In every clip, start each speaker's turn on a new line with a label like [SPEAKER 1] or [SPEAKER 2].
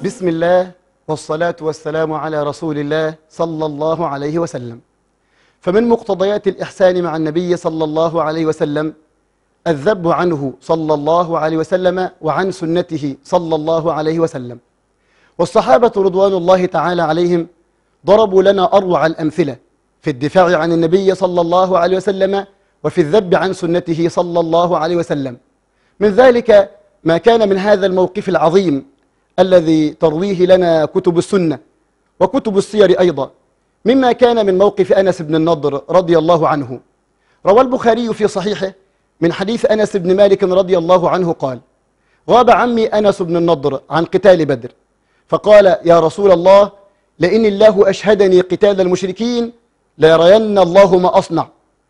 [SPEAKER 1] بسم الله والصلاة والسلام على رسول الله صلى الله عليه وسلم. فمن مقتضيات الإحسان مع النبي صلى الله عليه وسلم الذب عنه صلى الله عليه وسلم وعن سنته صلى الله عليه وسلم. والصحابة رضوان الله تعالى عليهم ضربوا لنا أروع الأمثلة في الدفاع عن النبي صلى الله عليه وسلم وفي الذب عن سنته صلى الله عليه وسلم. من ذلك ما كان من هذا الموقف العظيم الذي ترويه لنا كتب السنة وكتب السير أيضا، مما كان من موقف أنس بن النضر رضي الله عنه. روى البخاري في صحيحه من حديث أنس بن مالك رضي الله عنه قال: غاب عمي أنس بن النضر عن قتال بدر، فقال: يا رسول الله، لئن الله أشهدني قتال المشركين ليرين الله ما أصنع.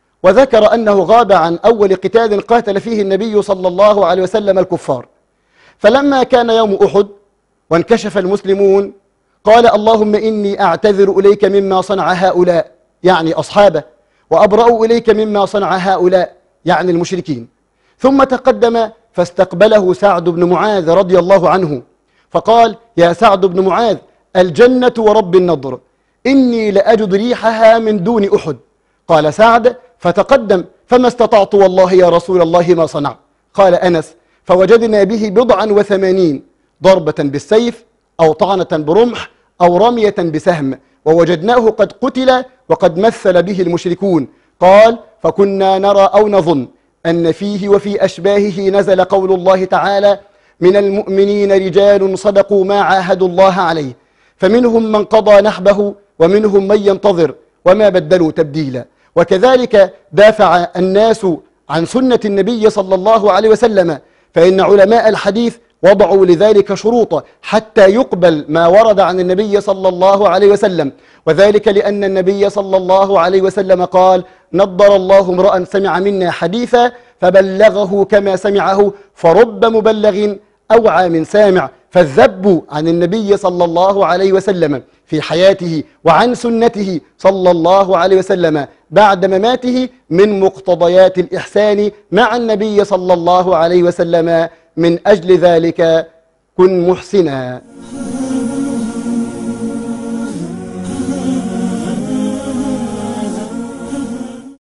[SPEAKER 1] وذكر أنه غاب عن أول قتال قاتل فيه النبي صلى الله عليه وسلم الكفار. فلما كان يوم أحد وانكشف المسلمون قال: اللهم إني أعتذر إليك مما صنع هؤلاء، يعني أصحابه، وأبرأ إليك مما صنع هؤلاء، يعني المشركين. ثم تقدم فاستقبله سعد بن معاذ رضي الله عنه فقال: يا سعد بن معاذ، الجنة ورب النضر، إني لأجد ريحها من دون أحد. قال سعد: فتقدم فما استطعت والله يا رسول الله ما صنع. قال أنس: فوجدنا به 87 ضربة بالسيف أو طعنة برمح أو رمية بسهم، ووجدناه قد قتل وقد مثل به المشركون. قال: فكنا نرى أو نظن أن فيه وفي أشباهه نزل قول الله تعالى: من المؤمنين رجال صدقوا ما عاهدوا الله عليه، فمنهم من قضى نحبه ومنهم من ينتظر وما بدلوا تبديلا. وكذلك دافع الناس عن سنة النبي صلى الله عليه وسلم، فإن علماء الحديث وضعوا لذلك شروطا حتى يقبل ما ورد عن النبي صلى الله عليه وسلم، وذلك لأن النبي صلى الله عليه وسلم قال: نضر الله امرأ سمع منا حديثا فبلغه كما سمعه، فرب مبلغ أوعى من سامع. فالذب عن النبي صلى الله عليه وسلم في حياته وعن سنته صلى الله عليه وسلم بعد مماته من مقتضيات الإحسان مع النبي صلى الله عليه وسلم. من أجل ذلك كن محسنا.